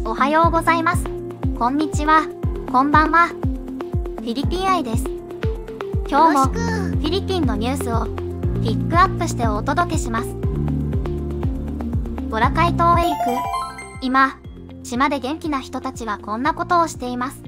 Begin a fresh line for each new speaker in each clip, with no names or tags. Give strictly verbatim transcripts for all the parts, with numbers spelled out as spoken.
おはようございます。こんにちは。こんばんは。フィリピン愛です。今日もフィリピンのニュースをピックアップしてお届けします。ボラカイ島へ行く。今、島で元気な人たちはこんなことをしています。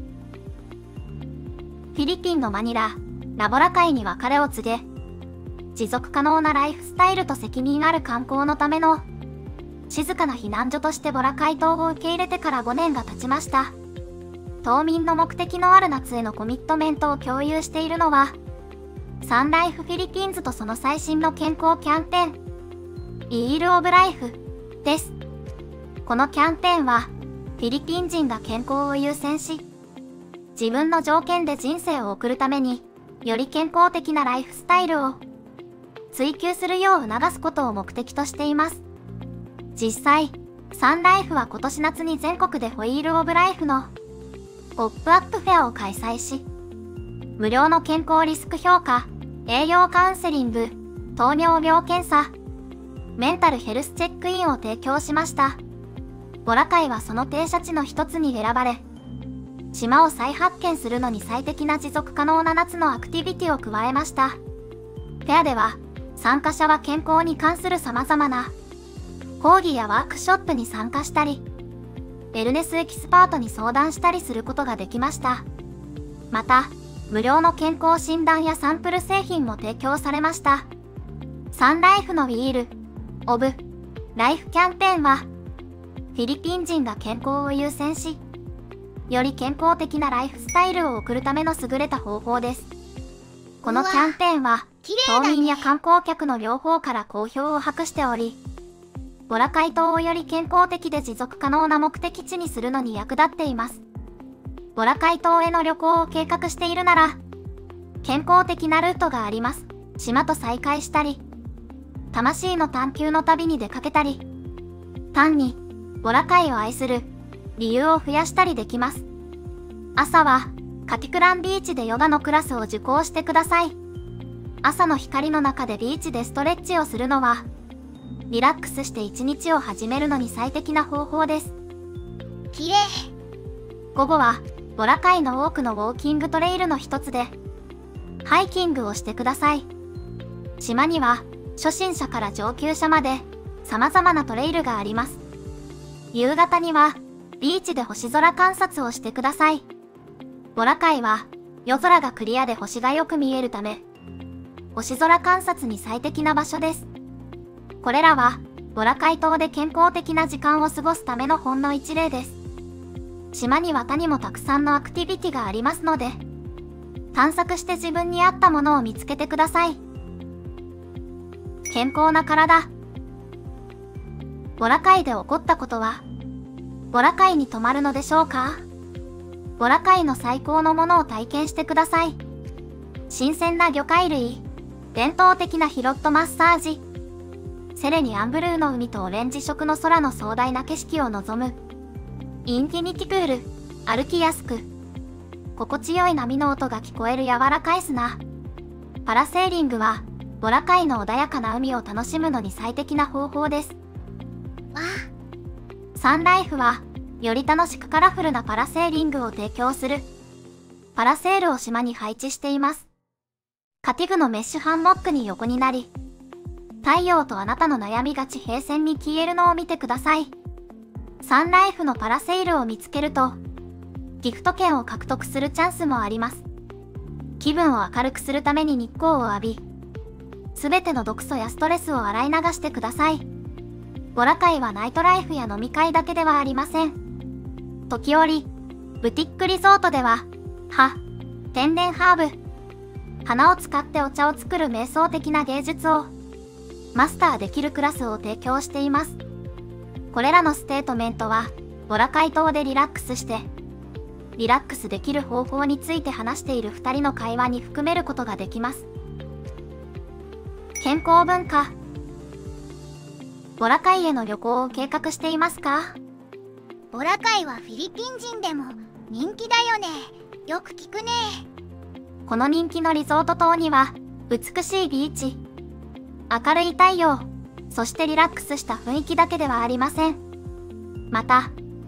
フィリピンのマニラ、ラボラカイに別れを告げ、持続可能なライフスタイルと責任ある観光のための静かな避難所としてボラカイ島を受け入れてからごねんが経ちました。島民の目的のある夏へのコミットメントを共有しているのは、サンライフフィリピンズとその最新の健康キャンペーン、イールオブライフです。このキャンペーンは、フィリピン人が健康を優先し、自分の条件で人生を送るために、より健康的なライフスタイルを追求するよう促すことを目的としています。実際、サンライフは今年夏に全国でホイールオブライフのポップアップフェアを開催し、無料の健康リスク評価、栄養カウンセリング、糖尿病検査、メンタルヘルスチェックインを提供しました。ボラカイはその停車地の一つに選ばれ、島を再発見するのに最適な持続可能な夏のアクティビティを加えました。フェアでは、参加者は健康に関する様々な講義やワークショップに参加したり、ウェルネスエキスパートに相談したりすることができました。また、無料の健康診断やサンプル製品も提供されました。サンライフのウィール・オブ・ライフキャンペーンは、フィリピン人が健康を優先し、より健康的なライフスタイルを送るための優れた方法です。このキャンペーンは、島民や観光客の両方から好評を博しており、ボラカイ島をより健康的で持続可能な目的地にするのに役立っています。ボラカイ島への旅行を計画しているなら、健康的なルートがあります。島と再会したり、魂の探求の旅に出かけたり、単にボラカイを愛する理由を増やしたりできます。朝はカティクランビーチでヨガのクラスを受講してください。朝の光の中でビーチでストレッチをするのは、リラックスして一日を始めるのに最適な方法です。
きれい。
午後は、ボラカイの多くのウォーキングトレイルの一つで、ハイキングをしてください。島には、初心者から上級者まで、様々なトレイルがあります。夕方には、ビーチで星空観察をしてください。ボラカイは、夜空がクリアで星がよく見えるため、星空観察に最適な場所です。これらは、ボラカイ島で健康的な時間を過ごすためのほんの一例です。島には他にもたくさんのアクティビティがありますので、探索して自分に合ったものを見つけてください。健康な体。ボラカイで起こったことは、ボラカイに泊まるのでしょうか？ボラカイの最高のものを体験してください。新鮮な魚介類、伝統的なヒロットマッサージ、セレニアンブルーの海とオレンジ色の空の壮大な景色を望む。インフィニティプール、歩きやすく、心地よい波の音が聞こえる柔らかい砂。パラセーリングは、ボラカイの穏やかな海を楽しむのに最適な方法です。
わ
あ。サンライフは、より楽しくカラフルなパラセーリングを提供する。パラセールを島に配置しています。カティグのメッシュハンモックに横になり、太陽とあなたの悩みが地平線に消えるのを見てください。サンライフのパラセールを見つけると、ギフト券を獲得するチャンスもあります。気分を明るくするために日光を浴び、すべての毒素やストレスを洗い流してください。ボラカイはナイトライフや飲み会だけではありません。時折、ブティックリゾートでは、葉、天然ハーブ、花を使ってお茶を作る瞑想的な芸術をマスターできるクラスを提供しています。これらのステートメントは、ボラカイ島でリラックスして、リラックスできる方法について話しているふたりの会話に含めることができます。健康文化。ボラカイへの旅行を計画していますか？
ボラカイはフィリピン人でも人気だよね。よく聞くね。
この人気のリゾート島には、美しいビーチ、明るい太陽、そしてリラックスした雰囲気だけではありません。また、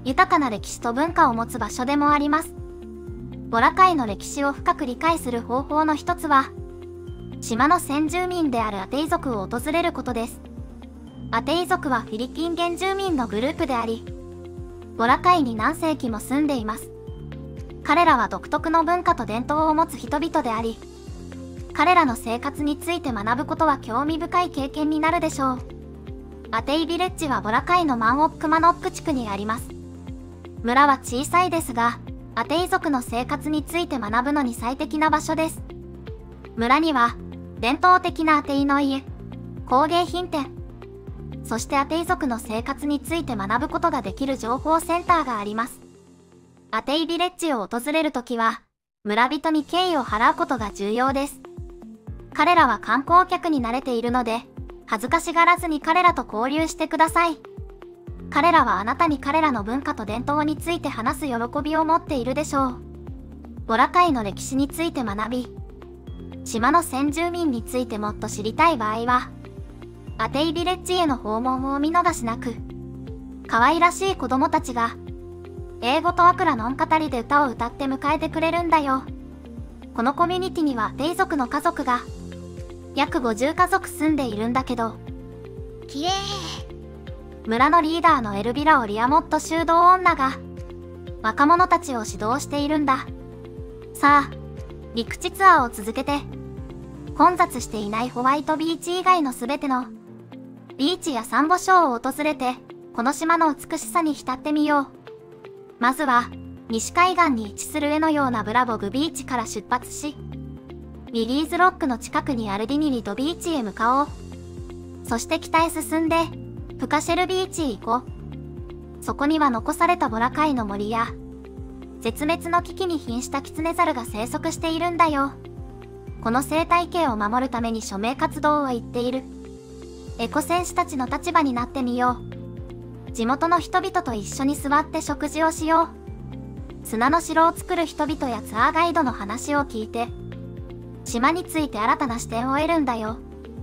豊かな歴史と文化を持つ場所でもあります。ボラカイの歴史を深く理解する方法の一つは、島の先住民であるアテイ族を訪れることです。アテイ族はフィリピン原住民のグループであり、ボラカイに何世紀も住んでいます。彼らは独特の文化と伝統を持つ人々であり、彼らの生活について学ぶことは興味深い経験になるでしょう。アテイビレッジはボラカイのマンオックマノック地区にあります。村は小さいですが、アテイ族の生活について学ぶのに最適な場所です。村には、伝統的なアテイの家、工芸品店、そしてアテイ族の生活について学ぶことができる情報センターがあります。アテイビレッジを訪れるときは、村人に敬意を払うことが重要です。彼らは観光客に慣れているので、恥ずかしがらずに彼らと交流してください。彼らはあなたに彼らの文化と伝統について話す喜びを持っているでしょう。ボラカイの歴史について学び、島の先住民についてもっと知りたい場合は、アテイビレッジへの訪問をお見逃しなく。可愛らしい子供たちが、英語とアクラノン語りで歌を歌って迎えてくれるんだよ。このコミュニティにはアテイ族の家族が、約ごじゅうかぞく住んでいるんだけど、
きれい。
村のリーダーのエルビラ・オリアモット修道女が、若者たちを指導しているんだ。さあ、陸地ツアーを続けて、混雑していないホワイトビーチ以外のすべての、ビーチやサンゴ礁を訪れて、この島の美しさに浸ってみよう。まずは、西海岸に位置する絵のようなブラボグビーチから出発し、ウィリーズロックの近くにあるディニリドビーチへ向かおう。そして北へ進んで、プカシェルビーチへ行こう。そこには残されたボラカイの森や、絶滅の危機に瀕したキツネザルが生息しているんだよ。この生態系を守るために署名活動を言っている。エコ戦士たちの立場になってみよう。地元の人々と一緒に座って食事をしよう。砂の城を作る人々やツアーガイドの話を聞いて、島について新たな視点を得るんだよ。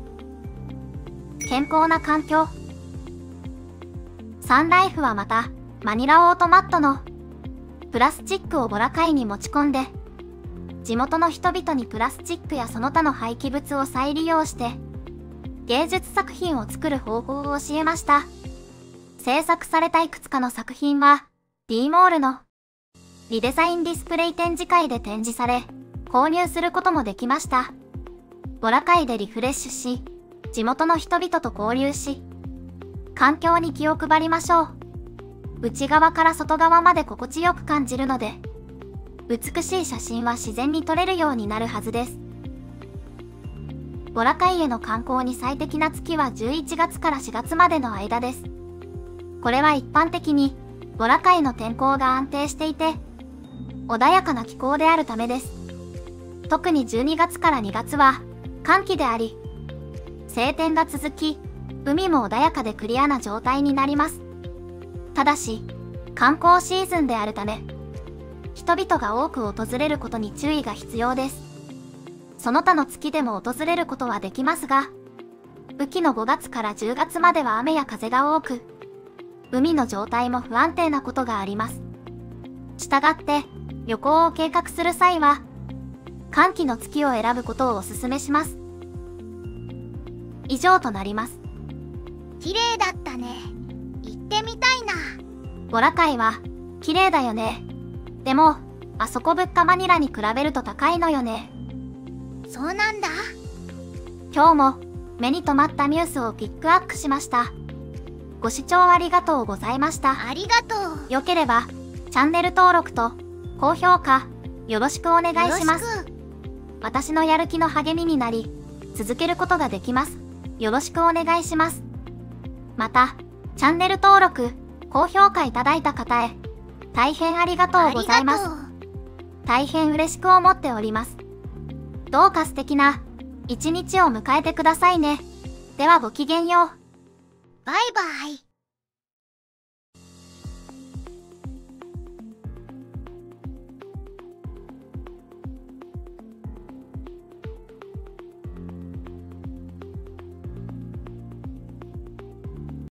健康な環境。サンライフはまた、マニラオートマットのプラスチックをボラカイに持ち込んで、地元の人々にプラスチックやその他の廃棄物を再利用して、芸術作品を作る方法を教えました。制作されたいくつかの作品は、D モールのリデザインディスプレイ展示会で展示され、購入することもできました。ボラカイでリフレッシュし、地元の人々と交流し、環境に気を配りましょう。内側から外側まで心地よく感じるので、美しい写真は自然に撮れるようになるはずです。ボラカイへの観光に最適な月はじゅういちがつからしがつまでの間です。これは一般的に、ボラカイの天候が安定していて、穏やかな気候であるためです。特にじゅうにがつからにがつは、乾季であり、晴天が続き、海も穏やかでクリアな状態になります。ただし、観光シーズンであるため、人々が多く訪れることに注意が必要です。その他の月でも訪れることはできますが、雨季のごがつからじゅうがつまでは雨や風が多く、海の状態も不安定なことがあります。したがって、旅行を計画する際は、乾季の月を選ぶことをお勧めします。以上となります。
綺麗だったね。行ってみたいな。
ボラカイは、綺麗だよね。でも、あそこ物価マニラに比べると高いのよね。
そうなんだ。
今日も、目に留まったニュースをピックアップしました。ご視聴ありがとうございました。
ありがとう。
よければ、チャンネル登録と、高評価、よろしくお願いします。私のやる気の励みになり、続けることができます。よろしくお願いします。また、チャンネル登録、高評価いただいた方へ、大変ありがとうございます。大変嬉しく思っております。どうか素敵な一日を迎えてくださいね。ではごきげんよう。
バイバイ。